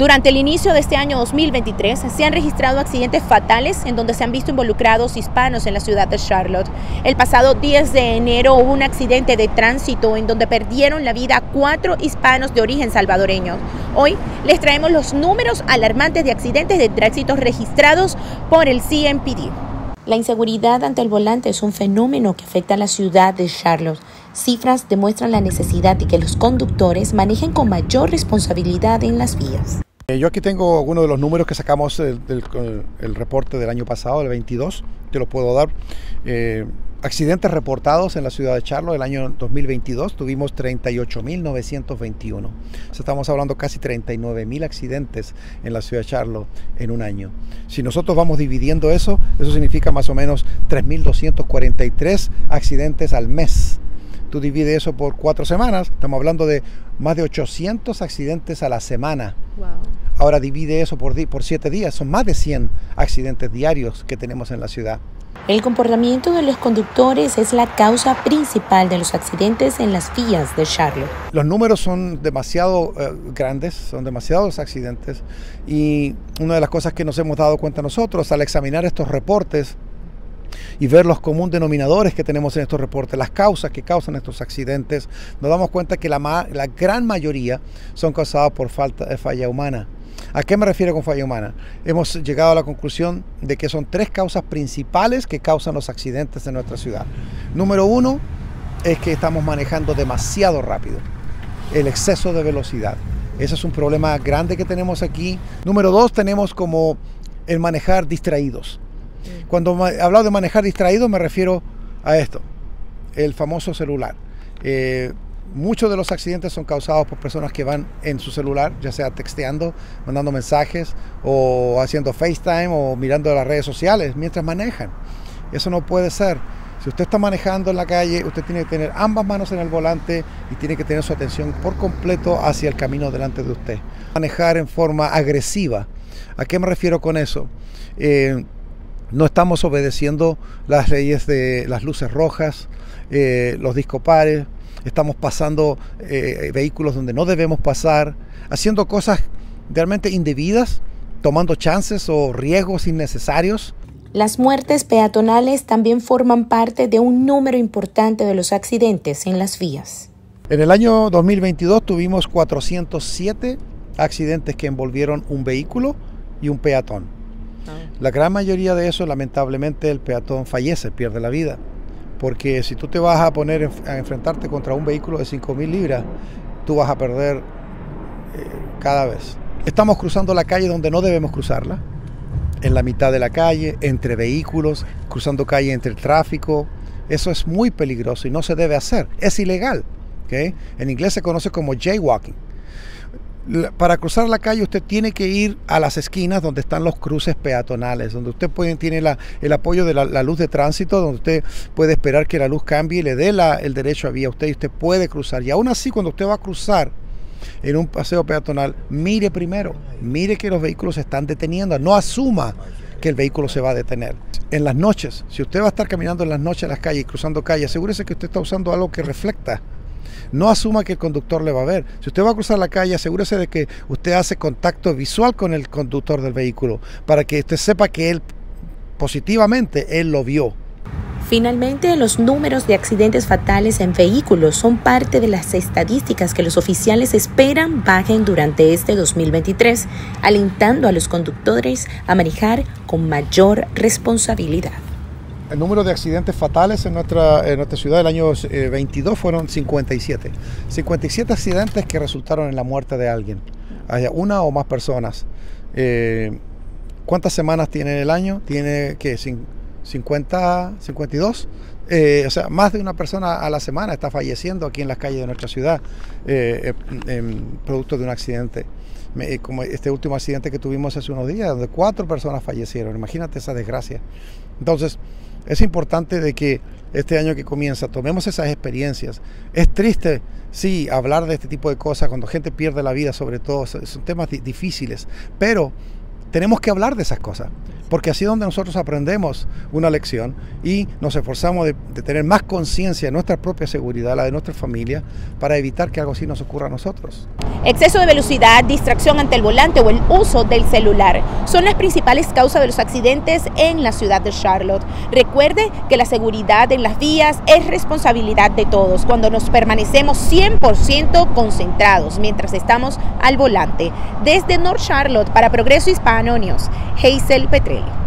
Durante el inicio de este año 2023 se han registrado accidentes fatales en donde se han visto involucrados hispanos en la ciudad de Charlotte. El pasado 10 de enero hubo un accidente de tránsito en donde perdieron la vida 4 hispanos de origen salvadoreño. Hoy les traemos los números alarmantes de accidentes de tránsito registrados por el CMPD. La inseguridad ante el volante es un fenómeno que afecta a la ciudad de Charlotte. Cifras demuestran la necesidad de que los conductores manejen con mayor responsabilidad en las vías. Yo aquí tengo algunos de los números que sacamos del reporte del año pasado, el 22, te lo puedo dar. Accidentes reportados en la ciudad de Charlotte el año 2022 tuvimos 38.921. Estamos hablando casi 39.000 accidentes en la ciudad de Charlotte en un año. Si nosotros vamos dividiendo eso significa más o menos 3.243 accidentes al mes. Tú divides eso por 4 semanas, estamos hablando de más de 800 accidentes a la semana. Wow. Ahora divide eso por 7 días, son más de 100 accidentes diarios que tenemos en la ciudad. El comportamiento de los conductores es la causa principal de los accidentes en las vías de Charlotte. Los números son demasiado grandes, son demasiados accidentes, y una de las cosas que nos hemos dado cuenta nosotros al examinar estos reportes y ver los comunes denominadores que tenemos en estos reportes, las causas que causan estos accidentes, nos damos cuenta que la gran mayoría son causadas por falla humana. ¿A qué me refiero con falla humana? Hemos llegado a la conclusión de que son 3 causas principales que causan los accidentes en nuestra ciudad. Número 1 es que estamos manejando demasiado rápido, el exceso de velocidad. Ese es un problema grande que tenemos aquí. Número 2 tenemos como el manejar distraídos. Cuando hablo de manejar distraído me refiero a esto, el famoso celular. Muchos de los accidentes son causados por personas que van en su celular, ya sea texteando, mandando mensajes o haciendo FaceTime o mirando las redes sociales mientras manejan. Eso no puede ser. Si usted está manejando en la calle, usted tiene que tener ambas manos en el volante y tiene que tener su atención por completo hacia el camino delante de usted. Manejar en forma agresiva. ¿A qué me refiero con eso? No estamos obedeciendo las leyes de las luces rojas, los discopares, estamos pasando vehículos donde no debemos pasar, haciendo cosas realmente indebidas, tomando chances o riesgos innecesarios. Las muertes peatonales también forman parte de un número importante de los accidentes en las vías. En el año 2022 tuvimos 407 accidentes que envolvieron un vehículo y un peatón. La gran mayoría de eso, lamentablemente, el peatón fallece, pierde la vida. Porque si tú te vas a poner a enfrentarte contra un vehículo de 5.000 libras, tú vas a perder cada vez. Estamos cruzando la calle donde no debemos cruzarla, en la mitad de la calle, entre vehículos, cruzando calle entre el tráfico. Eso es muy peligroso y no se debe hacer, es ilegal. ¿Okay? En inglés se conoce como jaywalking. Para cruzar la calle usted tiene que ir a las esquinas donde están los cruces peatonales, donde usted tiene el apoyo de la luz de tránsito, donde usted puede esperar que la luz cambie y le dé el derecho a vía a usted y usted puede cruzar. Y aún así, cuando usted va a cruzar en un paseo peatonal, mire primero, mire que los vehículos se están deteniendo, no asuma que el vehículo se va a detener. En las noches, si usted va a estar caminando en las noches en las calles y cruzando calles, asegúrese que usted está usando algo que reflecta. No asuma que el conductor le va a ver. Si usted va a cruzar la calle, asegúrese de que usted hace contacto visual con el conductor del vehículo para que usted sepa que él, positivamente, él lo vio. Finalmente, los números de accidentes fatales en vehículos son parte de las estadísticas que los oficiales esperan bajen durante este 2023, alentando a los conductores a manejar con mayor responsabilidad. El número de accidentes fatales en nuestra ciudad del año 22 fueron 57. 57 accidentes que resultaron en la muerte de alguien. Hay una o más personas. ¿Cuántas semanas tiene el año? Tiene, ¿qué? 50, 52. O sea, más de una persona a la semana está falleciendo aquí en las calles de nuestra ciudad producto de un accidente. Como este último accidente que tuvimos hace unos días, donde 4 personas fallecieron. Imagínate esa desgracia. Entonces, es importante de que este año que comienza tomemos esas experiencias. Es triste, sí, hablar de este tipo de cosas cuando gente pierde la vida, sobre todo, son temas difíciles, pero tenemos que hablar de esas cosas, porque así es donde nosotros aprendemos una lección y nos esforzamos de tener más conciencia de nuestra propia seguridad, la de nuestra familia, para evitar que algo así nos ocurra a nosotros. Exceso de velocidad, distracción ante el volante o el uso del celular son las principales causas de los accidentes en la ciudad de Charlotte. Recuerde que la seguridad en las vías es responsabilidad de todos cuando nos permanecemos 100% concentrados mientras estamos al volante. Desde North Charlotte, para Progreso Hispano News, Hazel Petrelli.